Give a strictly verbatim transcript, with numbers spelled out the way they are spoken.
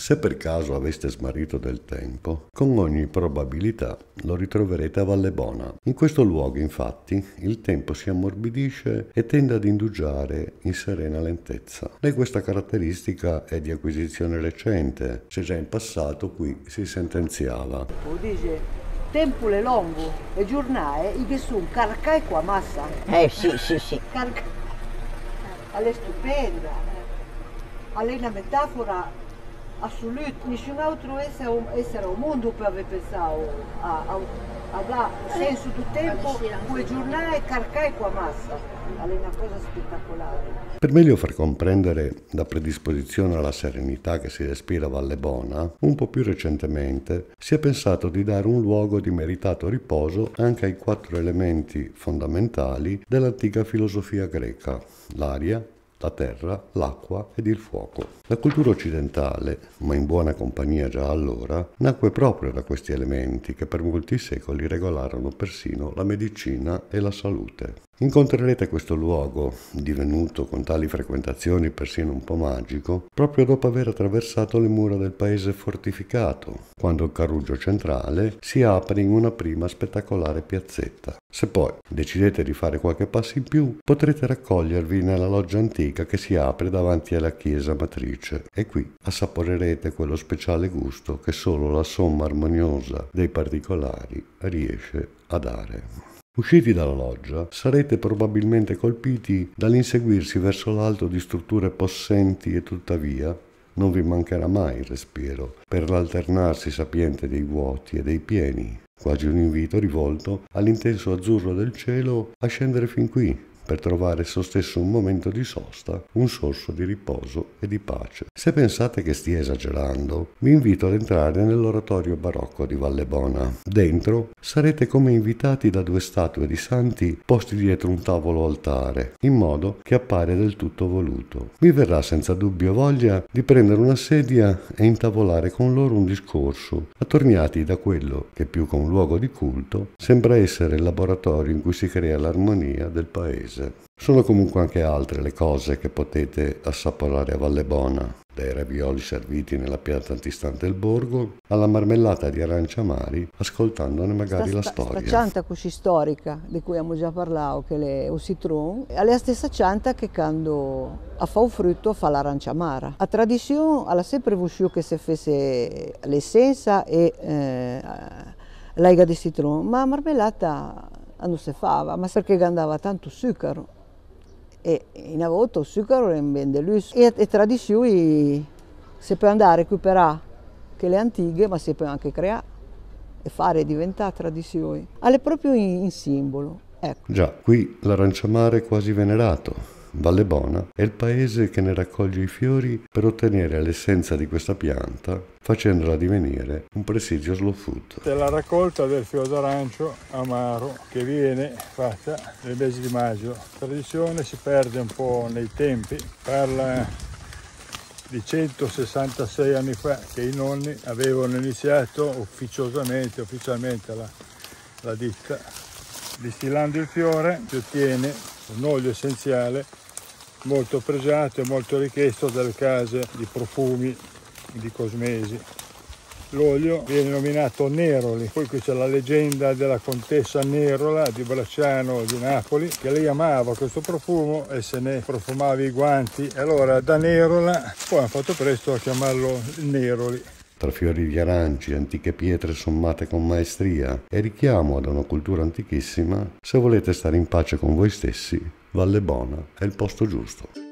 Se per caso aveste smarrito del tempo, con ogni probabilità lo ritroverete a Vallebona. In questo luogo, infatti, il tempo si ammorbidisce e tende ad indugiare in serena lentezza. E questa caratteristica è di acquisizione recente, se già in passato qui si sentenziava. Dice, tempo è lungo, le giornate, i che sono carcai qua massa. Eh sì, sì, sì. Carca... È stupenda, è una metafora assoluta, nessun altro essere, essere al mondo per aver pensato a, a, a dare senso del tempo, quelle giornate carcai qua massa. È una cosa spettacolare. Per meglio far comprendere la predisposizione alla serenità che si respira a Vallebona, un po' più recentemente si è pensato di dare un luogo di meritato riposo anche ai quattro elementi fondamentali dell'antica filosofia greca: l'aria, la terra, l'acqua ed il fuoco. La cultura occidentale, ma in buona compagnia già allora, nacque proprio da questi elementi che per molti secoli regolarono persino la medicina e la salute. Incontrerete questo luogo, divenuto con tali frequentazioni persino un po' magico, proprio dopo aver attraversato le mura del paese fortificato, quando il Carruggio centrale si apre in una prima spettacolare piazzetta. Se poi decidete di fare qualche passo in più, potrete raccogliervi nella loggia antica che si apre davanti alla chiesa matrice, e qui assaporerete quello speciale gusto che solo la somma armoniosa dei particolari riesce a dare. Usciti dalla loggia, sarete probabilmente colpiti dall'inseguirsi verso l'alto di strutture possenti e tuttavia non vi mancherà mai il respiro per l'alternarsi sapiente dei vuoti e dei pieni, quasi un invito rivolto all'intenso azzurro del cielo a scendere fin qui, per trovare esso stesso un momento di sosta, un sorso di riposo e di pace. Se pensate che stia esagerando, vi invito ad entrare nell'oratorio barocco di Vallebona. Dentro sarete come invitati da due statue di santi posti dietro un tavolo altare, in modo che appare del tutto voluto. Vi verrà senza dubbio voglia di prendere una sedia e intavolare con loro un discorso, attorniati da quello che più che un luogo di culto sembra essere il laboratorio in cui si crea l'armonia del paese. Sono comunque anche altre le cose che potete assaporare a Vallebona, dai ravioli serviti nella piazza antistante il borgo alla marmellata di arancia amari, ascoltandone magari sta, la sta, storia. Questa cianta così storica di cui abbiamo già parlato, che è il citron, è la stessa cianta che quando a fa un frutto fa l'arancia amara. La tradizione ha sempre voluto che si fosse l'essenza e eh, l'aiga di citron, ma la marmellata non si fava, ma perché andava tanto zucchero e in avuto il zucchero è ben deluso. E le tradizioni si può andare a recuperare che le antiche, ma si può anche creare e fare diventare tradizioni. È proprio in, in simbolo. Ecco. Già, qui l'aranciamare è quasi venerato. Vallebona è il paese che ne raccoglie i fiori per ottenere l'essenza di questa pianta, facendola divenire un presidio slow food. È la raccolta del fior d'arancio amaro che viene fatta nel mese di maggio. La tradizione si perde un po' nei tempi, parla di centosessantasei anni fa che i nonni avevano iniziato ufficiosamente, ufficialmente la, la ditta. Distillando il fiore si ottiene un olio essenziale molto pregiato e molto richiesto dalle case di profumi, di cosmesi. L'olio viene nominato Neroli, poi qui c'è la leggenda della contessa Nerola di Bracciano di Napoli, che lei amava questo profumo e se ne profumava i guanti, e allora da Nerola poi hanno fatto presto a chiamarlo Neroli. Tra fiori di aranci, antiche pietre sommate con maestria e richiamo ad una cultura antichissima, se volete stare in pace con voi stessi, Vallebona è il posto giusto.